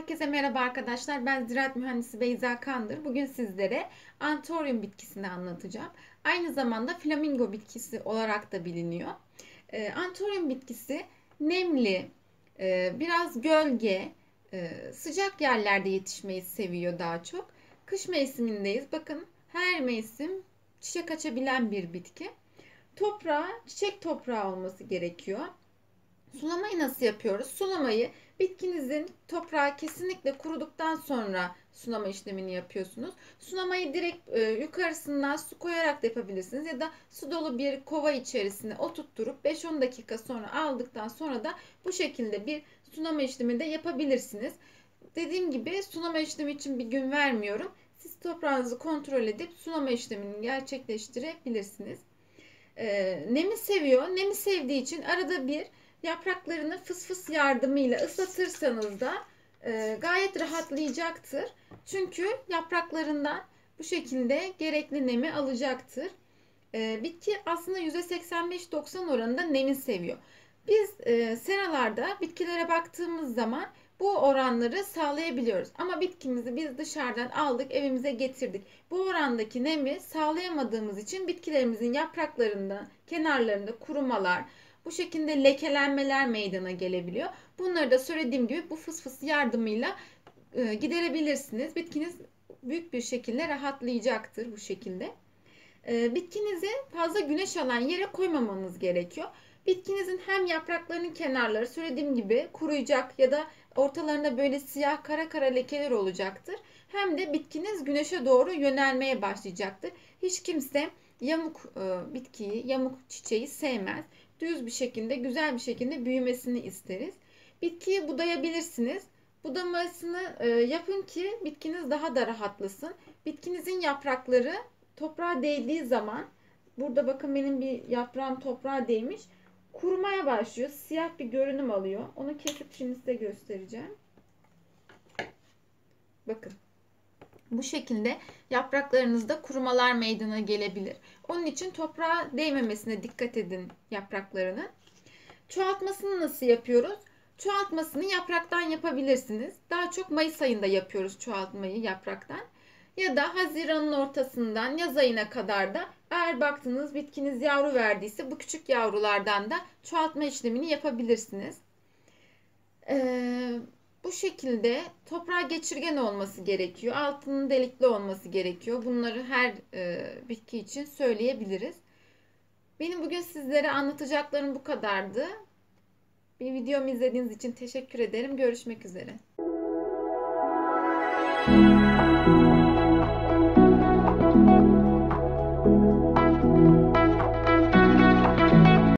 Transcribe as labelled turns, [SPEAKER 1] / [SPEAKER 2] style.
[SPEAKER 1] Herkese merhaba arkadaşlar. Ben Ziraat Mühendisi Beyza Kandır. Bugün sizlere Anthurium bitkisini anlatacağım. Aynı zamanda flamingo bitkisi olarak da biliniyor. Anthurium bitkisi nemli, biraz gölge, sıcak yerlerde yetişmeyi seviyor daha çok. Kış mevsimindeyiz. Bakın her mevsim çiçek açabilen bir bitki. Toprağı, çiçek toprağı olması gerekiyor. Sulamayı nasıl yapıyoruz? Sulamayı bitkinizin toprağı kesinlikle kuruduktan sonra sulama işlemini yapıyorsunuz. Sulamayı direkt yukarısından su koyarak da yapabilirsiniz. Ya da su dolu bir kova içerisine oturtturup 5-10 dakika sonra aldıktan sonra da bu şekilde bir sulama işlemi de yapabilirsiniz. Dediğim gibi sulama işlemi için bir gün vermiyorum. Siz toprağınızı kontrol edip sulama işlemini gerçekleştirebilirsiniz. Nemi seviyor. Nemi sevdiği için arada bir yapraklarını fıs fıs yardımıyla ıslatırsanız da gayet rahatlayacaktır. Çünkü yapraklarından bu şekilde gerekli nemi alacaktır. Bitki aslında %85-90 oranında nemi seviyor. Biz seralarda bitkilere baktığımız zaman bu oranları sağlayabiliyoruz. Ama bitkimizi biz dışarıdan aldık, evimize getirdik. Bu orandaki nemi sağlayamadığımız için bitkilerimizin yapraklarında, kenarlarında kurumalar, bu şekilde lekelenmeler meydana gelebiliyor. Bunları da söylediğim gibi bu fıs fıs yardımıyla giderebilirsiniz. Bitkiniz büyük bir şekilde rahatlayacaktır bu şekilde. Bitkinizi fazla güneş alan yere koymamanız gerekiyor. Bitkinizin hem yapraklarının kenarları söylediğim gibi kuruyacak ya da ortalarında böyle siyah kara kara lekeler olacaktır. Hem de bitkiniz güneşe doğru yönelmeye başlayacaktır. Hiç kimse yamuk bitkiyi, yamuk çiçeği sevmez. Düz bir şekilde, güzel bir şekilde büyümesini isteriz. Bitkiyi budayabilirsiniz. Budamasını yapın ki bitkiniz daha da rahatlasın. Bitkinizin yaprakları toprağa değdiği zaman, burada bakın benim bir yaprağım toprağa değmiş, kurumaya başlıyor. Siyah bir görünüm alıyor. Onu kesip şimdi size göstereceğim. Bakın. Bu şekilde yapraklarınızda kurumalar meydana gelebilir. Onun için toprağa değmemesine dikkat edin yapraklarının. Çoğaltmasını nasıl yapıyoruz? Çoğaltmasını yapraktan yapabilirsiniz. Daha çok Mayıs ayında yapıyoruz çoğaltmayı yapraktan. Ya da Haziran'ın ortasından yaz ayına kadar da eğer baktınız bitkiniz yavru verdiyse bu küçük yavrulardan da çoğaltma işlemini yapabilirsiniz. Bu şekilde toprağa geçirgen olması gerekiyor. Altının delikli olması gerekiyor. Bunları her bitki için söyleyebiliriz. Benim bugün sizlere anlatacaklarım bu kadardı. Bir videomu izlediğiniz için teşekkür ederim. Görüşmek üzere.